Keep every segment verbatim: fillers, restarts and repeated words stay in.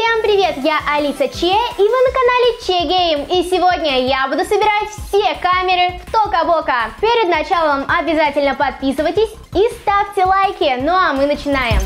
Всем привет, я Алиса Че, и вы на канале Че Гейм. И сегодня я буду собирать все камеры в Тока-Бока. Перед началом обязательно подписывайтесь и ставьте лайки. Ну а мы начинаем.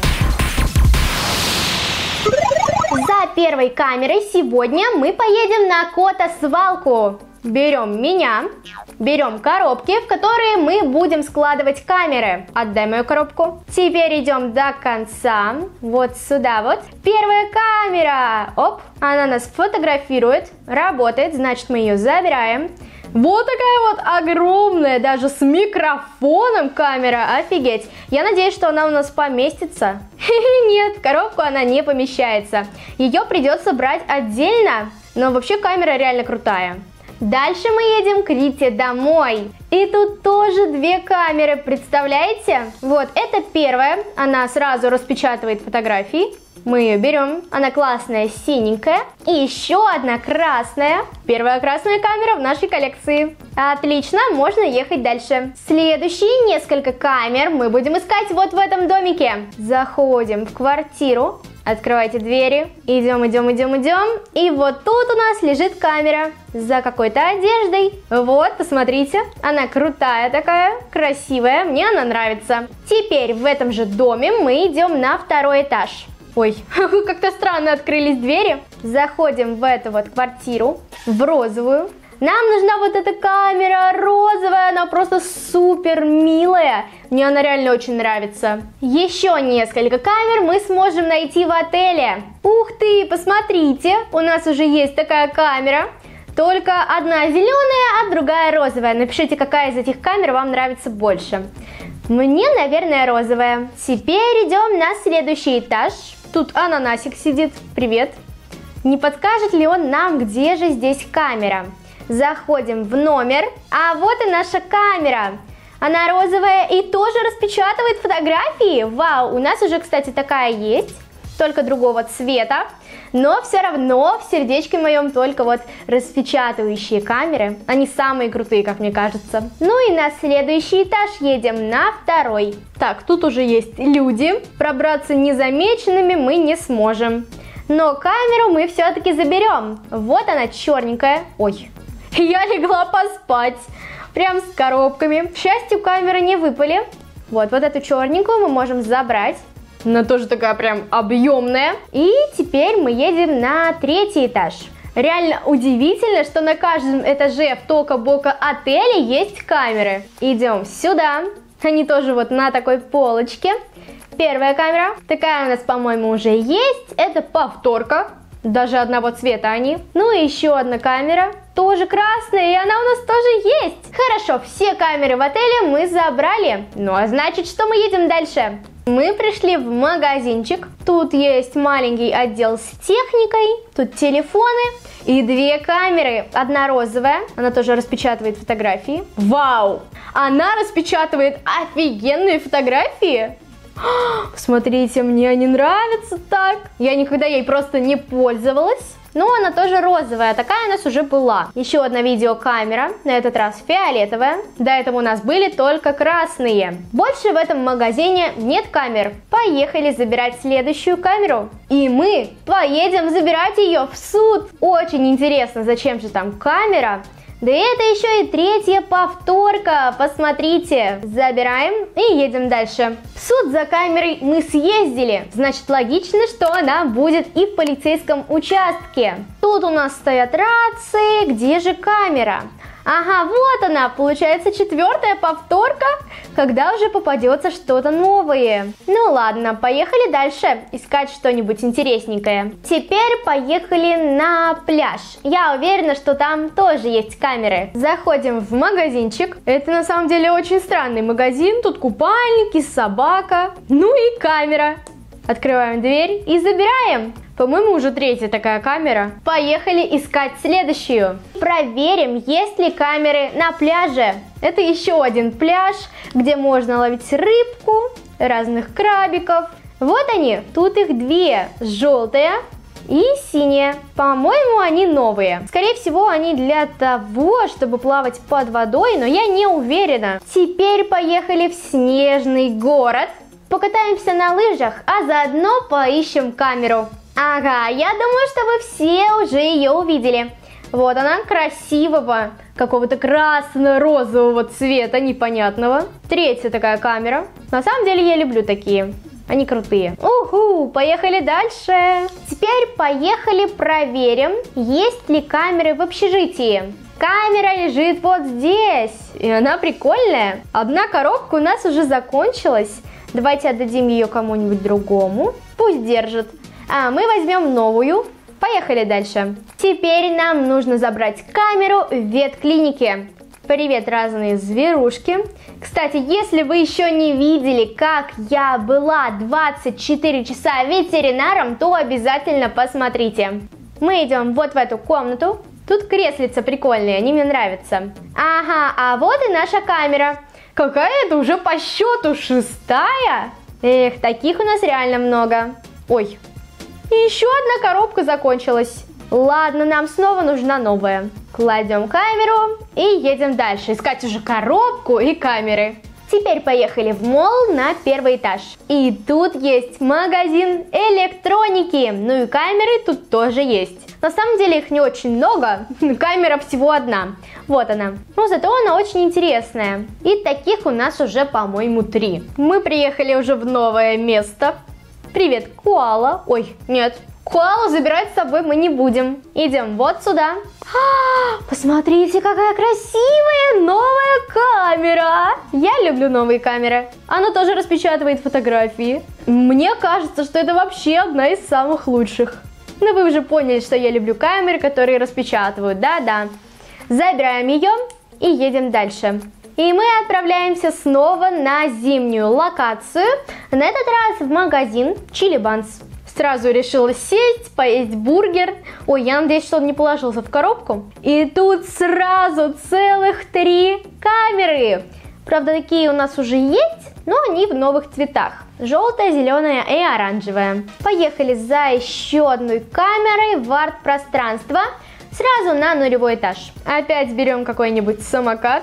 За первой камерой сегодня мы поедем на кота-свалку. Берем меня, берем коробки, в которые мы будем складывать камеры. Отдай мою коробку. Теперь идем до конца, вот сюда вот. Первая камера, оп, она нас фотографирует, работает, значит мы ее забираем. Вот такая вот огромная, даже с микрофоном камера, офигеть. Я надеюсь, что она у нас поместится. Нет, в коробку она не помещается. Ее придется брать отдельно, но вообще камера реально крутая. Дальше мы едем к Рите домой. И тут тоже две камеры, представляете? Вот, это первая, она сразу распечатывает фотографии. Мы ее берем, она классная, синенькая. И еще одна красная. Первая красная камера в нашей коллекции. Отлично, можно ехать дальше. Следующие несколько камер мы будем искать вот в этом домике. Заходим в квартиру. Открывайте двери, идем, идем, идем, идем. И вот тут у нас лежит камера за какой-то одеждой. Вот, посмотрите, она крутая такая, красивая, мне она нравится. Теперь в этом же доме мы идем на второй этаж. Ой, как-то странно открылись двери. Заходим в эту вот квартиру, в розовую. Нам нужна вот эта камера розовая, она просто супер милая. Мне она реально очень нравится. Еще несколько камер мы сможем найти в отеле. Ух ты, посмотрите, у нас уже есть такая камера. Только одна зеленая, а другая розовая. Напишите, какая из этих камер вам нравится больше. Мне, наверное, розовая. Теперь идем на следующий этаж. Тут ананасик сидит. Привет. Не подскажет ли он нам, где же здесь камера? Заходим в номер, а вот и наша камера. Она розовая и тоже распечатывает фотографии. Вау, у нас уже, кстати, такая есть, только другого цвета. Но все равно в сердечке моем только вот распечатывающие камеры. Они самые крутые, как мне кажется. Ну и на следующий этаж едем, на второй. Так, тут уже есть люди. Пробраться незамеченными мы не сможем. Но камеру мы все-таки заберем. Вот она, черненькая. Ой. Я легла поспать, прям с коробками. К счастью, камеры не выпали. Вот, вот эту черненькую мы можем забрать. Она тоже такая прям объемная. И теперь мы едем на третий этаж. Реально удивительно, что на каждом этаже в Тока-Бока отеле есть камеры. Идем сюда. Они тоже вот на такой полочке. Первая камера. Такая у нас, по-моему, уже есть. Это повторка. Даже одного цвета они. Ну и еще одна камера. Тоже красная, и она у нас тоже есть. Хорошо, все камеры в отеле мы забрали. Ну а значит, что мы едем дальше? Мы пришли в магазинчик. Тут есть маленький отдел с техникой. Тут телефоны и две камеры. Одна розовая, она тоже распечатывает фотографии. Вау! Она распечатывает офигенные фотографии. Смотрите, мне они нравятся так. Я никогда ей просто не пользовалась. Но она тоже розовая, такая у нас уже была. Еще одна видеокамера, на этот раз фиолетовая. До этого у нас были только красные. Больше в этом магазине нет камер. Поехали забирать следующую камеру. И мы поедем забирать ее в суд. Очень интересно, зачем же там камера. Да это еще и третья повторка, посмотрите. Забираем и едем дальше. В суд за камерой мы съездили, значит логично, что она будет и в полицейском участке. Тут у нас стоят рации, где же камера? Ага, вот она, получается четвертая повторка, когда уже попадется что-то новое. Ну ладно, поехали дальше искать что-нибудь интересненькое. Теперь поехали на пляж. Я уверена, что там тоже есть камеры. Заходим в магазинчик. Это на самом деле очень странный магазин. Тут купальники, собака, ну и камера. Открываем дверь и забираем. По-моему, уже третья такая камера. Поехали искать следующую. Проверим, есть ли камеры на пляже. Это еще один пляж, где можно ловить рыбку, разных крабиков. Вот они, тут их две. Желтая и синяя. По-моему, они новые. Скорее всего, они для того, чтобы плавать под водой, но я не уверена. Теперь поехали в снежный город. Покатаемся на лыжах, а заодно поищем камеру. Ага, я думаю, что вы все уже ее увидели. Вот она, красивого, какого-то красно-розового цвета, непонятного. Третья такая камера. На самом деле я люблю такие. Они крутые. Уху, поехали дальше. Теперь поехали проверим, есть ли камеры в общежитии. Камера лежит вот здесь, и она прикольная. Одна коробка у нас уже закончилась. Давайте отдадим ее кому-нибудь другому. Пусть держит. А мы возьмем новую. Поехали дальше. Теперь нам нужно забрать камеру в ветклинике. Привет, разные зверушки. Кстати, если вы еще не видели, как я была двадцать четыре часа ветеринаром, то обязательно посмотрите. Мы идем вот в эту комнату. Тут креслица прикольные, они мне нравятся. Ага, а вот и наша камера. Какая-то уже по счету шестая. Эх, таких у нас реально много. Ой, и еще одна коробка закончилась. Ладно, нам снова нужна новая. Кладем камеру и едем дальше. Искать уже коробку и камеры. Теперь поехали в молл на первый этаж. И тут есть магазин электроники. Ну и камеры тут тоже есть. На самом деле их не очень много. Камера всего одна. Вот она. Но зато она очень интересная. И таких у нас уже, по-моему, три. Мы приехали уже в новое место. Привет, коала. Ой, нет. Коалу забирать с собой мы не будем. Идем вот сюда. А, посмотрите, какая красивая новая камера. Я люблю новые камеры. Она тоже распечатывает фотографии. Мне кажется, что это вообще одна из самых лучших. Но вы уже поняли, что я люблю камеры, которые распечатывают. Да-да. Забираем ее и едем дальше. И мы отправляемся снова на зимнюю локацию. На этот раз в магазин Chili Buns. Сразу решила сесть, поесть бургер. Ой, я надеюсь, что он не положился в коробку. И тут сразу целых три камеры. Правда, такие у нас уже есть, но они в новых цветах. Желтая, зеленая и оранжевая. Поехали за еще одной камерой в арт-пространство. Сразу на нулевой этаж. Опять берем какой-нибудь самокат.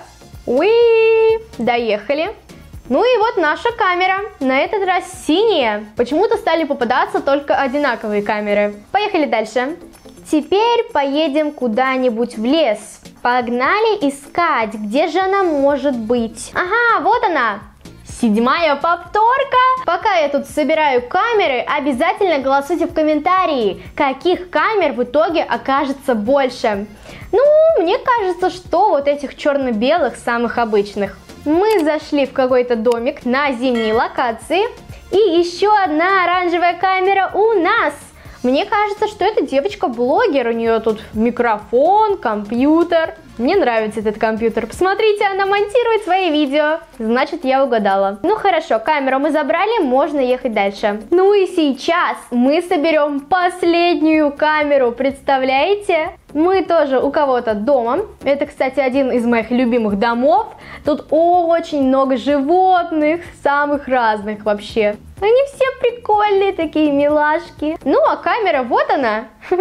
Уи! Доехали. Ну и вот наша камера. На этот раз синяя. Почему-то стали попадаться только одинаковые камеры. Поехали дальше. Теперь поедем куда-нибудь в лес. Погнали искать, где же она может быть. Ага, вот она. Седьмая повторка. Пока я тут собираю камеры, обязательно голосуйте в комментарии, каких камер в итоге окажется больше. Ну, мне кажется, что вот этих черно-белых, самых обычных. Мы зашли в какой-то домик на зимней локации. И еще одна оранжевая камера у нас. Мне кажется, что эта девочка-блогер. У нее тут микрофон, компьютер. Мне нравится этот компьютер. Посмотрите, она монтирует свои видео. Значит, я угадала. Ну хорошо, камеру мы забрали, можно ехать дальше. Ну и сейчас мы соберем последнюю камеру. Представляете? Мы тоже у кого-то дома. Это, кстати, один из моих любимых домов. Тут очень много животных, самых разных вообще. Они все прикольные, такие милашки. Ну, а камера, вот она.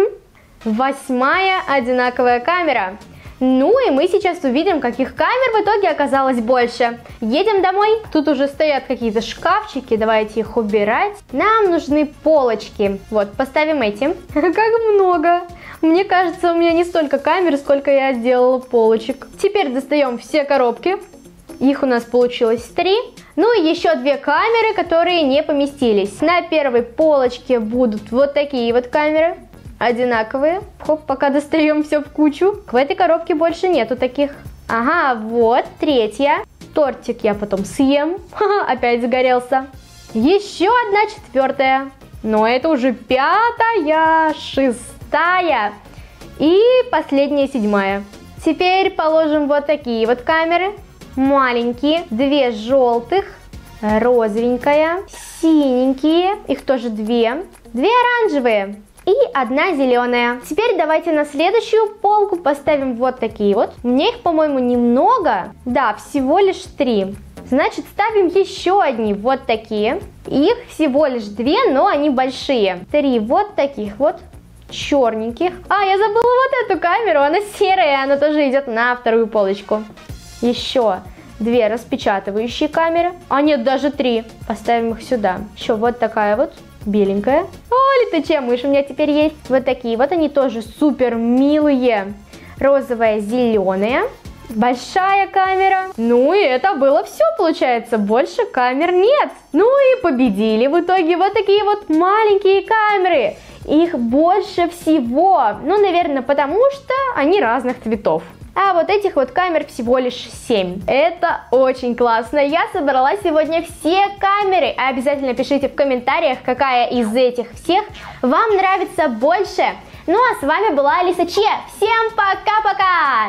Восьмая одинаковая камера. Ну и мы сейчас увидим, каких камер в итоге оказалось больше. Едем домой. Тут уже стоят какие-то шкафчики. Давайте их убирать. Нам нужны полочки. Вот, поставим эти. Как много. Мне кажется, у меня не столько камер, сколько я сделала полочек. Теперь достаем все коробки. Их у нас получилось три. Ну и еще две камеры, которые не поместились. На первой полочке будут вот такие вот камеры. Одинаковые. Хоп, пока достаем все в кучу. В этой коробке больше нету таких. Ага, вот третья. Тортик я потом съем. Ха-ха, опять загорелся. Еще одна четвертая. Но это уже пятая, шестая и последняя седьмая. Теперь положим вот такие вот камеры. Маленькие, две желтых, розовенькая, синенькие, их тоже две, две оранжевые и одна зеленая. Теперь давайте на следующую полку поставим вот такие вот. Мне их, по-моему, немного, да, всего лишь три. Значит, ставим еще одни вот такие. Их всего лишь две, но они большие. Три вот таких вот. Черненьких. А, я забыла вот эту камеру, она серая, она тоже идет на вторую полочку. Еще две распечатывающие камеры. А нет, даже три. Поставим их сюда. Еще вот такая вот. беленькая. О, летучая мышь у меня теперь есть. Вот такие вот, они тоже супер милые. Розовая, зеленая. Большая камера. Ну и это было все, получается. Больше камер нет. Ну и победили в итоге вот такие вот маленькие камеры. Их больше всего. Ну, наверное, потому что они разных цветов. А вот этих вот камер всего лишь семь. Это очень классно. Я собрала сегодня все камеры. Обязательно пишите в комментариях, какая из этих всех вам нравится больше. Ну а с вами была Алиса Че. Всем пока-пока!